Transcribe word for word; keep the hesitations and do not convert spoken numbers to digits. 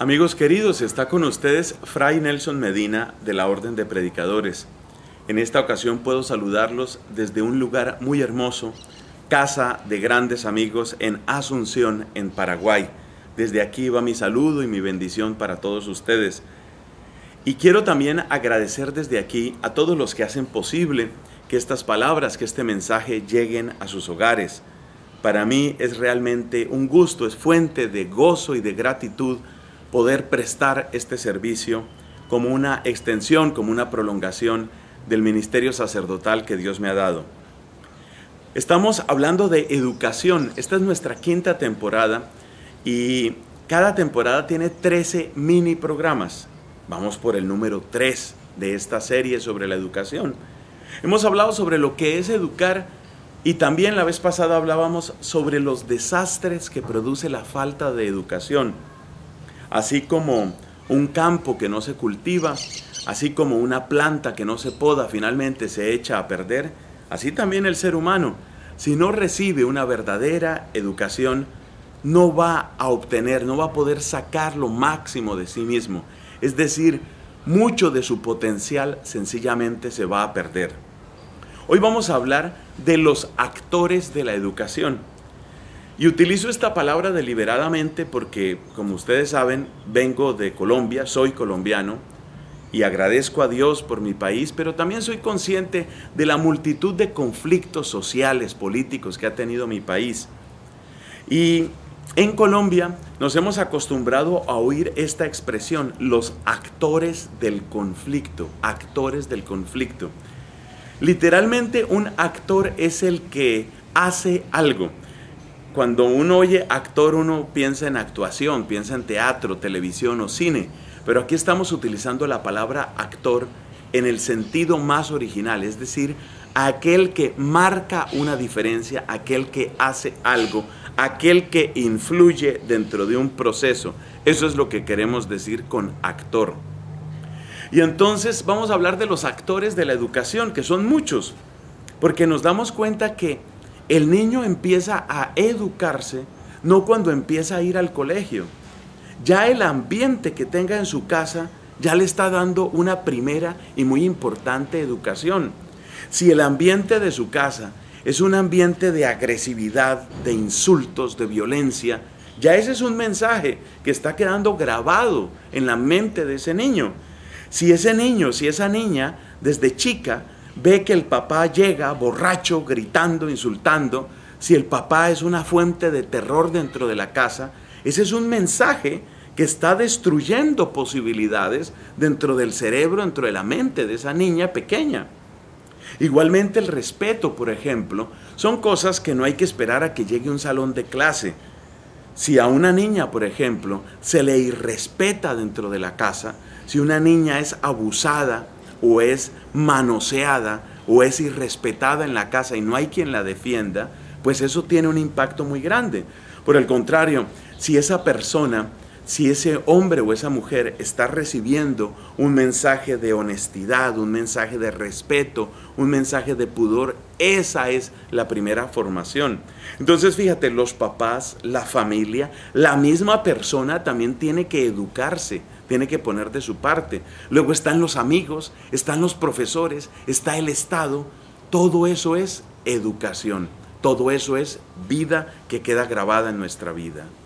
Amigos queridos, está con ustedes Fray Nelson Medina de la Orden de Predicadores. En esta ocasión puedo saludarlos desde un lugar muy hermoso, casa de grandes amigos en Asunción, en Paraguay. Desde aquí va mi saludo y mi bendición para todos ustedes. Y quiero también agradecer desde aquí a todos los que hacen posible que estas palabras, que este mensaje lleguen a sus hogares. Para mí es realmente un gusto, es fuente de gozo y de gratitud poder prestar este servicio como una extensión, como una prolongación del ministerio sacerdotal que Dios me ha dado. Estamos hablando de educación. Esta es nuestra quinta temporada y cada temporada tiene trece mini programas. Vamos por el número tres de esta serie sobre la educación. Hemos hablado sobre lo que es educar y también la vez pasada hablábamos sobre los desastres que produce la falta de educación. Así como un campo que no se cultiva, así como una planta que no se poda finalmente se echa a perder, así también el ser humano, si no recibe una verdadera educación, no va a obtener, no va a poder sacar lo máximo de sí mismo. Es decir, mucho de su potencial sencillamente se va a perder. Hoy vamos a hablar de los actores de la educación. Y utilizo esta palabra deliberadamente porque, como ustedes saben, vengo de Colombia, soy colombiano y agradezco a Dios por mi país, pero también soy consciente de la multitud de conflictos sociales, políticos que ha tenido mi país. Y en Colombia nos hemos acostumbrado a oír esta expresión, los actores del conflicto, actores del conflicto. Literalmente un actor es el que hace algo. Cuando uno oye actor, uno piensa en actuación, piensa en teatro, televisión o cine, pero aquí estamos utilizando la palabra actor en el sentido más original, es decir, aquel que marca una diferencia, aquel que hace algo, aquel que influye dentro de un proceso. Eso es lo que queremos decir con actor. Y entonces vamos a hablar de los actores de la educación, que son muchos, porque nos damos cuenta que el niño empieza a educarse no cuando empieza a ir al colegio. Ya el ambiente que tenga en su casa ya le está dando una primera y muy importante educación. Si el ambiente de su casa es un ambiente de agresividad, de insultos, de violencia, ya ese es un mensaje que está quedando grabado en la mente de ese niño. Si ese niño, si esa niña, desde chica, ve que el papá llega borracho, gritando, insultando, si el papá es una fuente de terror dentro de la casa, ese es un mensaje que está destruyendo posibilidades dentro del cerebro, dentro de la mente de esa niña pequeña. Igualmente el respeto, por ejemplo, son cosas que no hay que esperar a que llegue un salón de clase. Si a una niña, por ejemplo, se le irrespeta dentro de la casa, si una niña es abusada, o es manoseada, o es irrespetada en la casa y no hay quien la defienda, pues eso tiene un impacto muy grande. Por el contrario, si esa persona, si ese hombre o esa mujer está recibiendo un mensaje de honestidad, un mensaje de respeto, un mensaje de pudor, esa es la primera formación. Entonces fíjate, los papás, la familia, la misma persona también tiene que educarse, tiene que poner de su parte. Luego están los amigos, están los profesores, está el Estado. Todo eso es educación, todo eso es vida que queda grabada en nuestra vida.